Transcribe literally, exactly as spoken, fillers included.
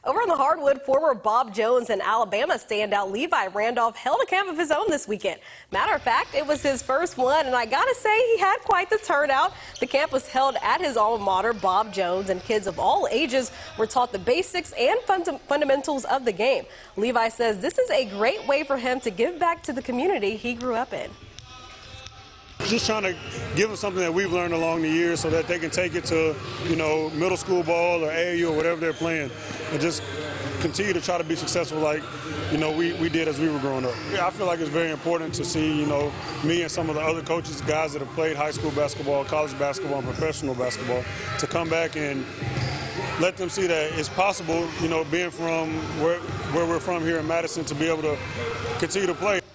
Over on the hardwood, former Bob Jones and Alabama standout Levi Randolph held a camp of his own this weekend. Matter of fact, it was his first one, and I gotta say he had quite the turnout. The camp was held at his alma mater, Bob Jones, and kids of all ages were taught the basics and fund fundamentals of the game. Levi says this is a great way for him to give back to the community he grew up in. Just trying to give them something that we've learned along the years so that they can take it to, you know, middle school ball or A A U or whatever they're playing, and just continue to try to be successful like, you know, we, we did as we were growing up. Yeah, I feel like it's very important to see, you know, me and some of the other coaches, guys that have played high school basketball, college basketball, and professional basketball, to come back and let them see that it's possible, you know, being from where, where we're from here in Madison, to be able to continue to play.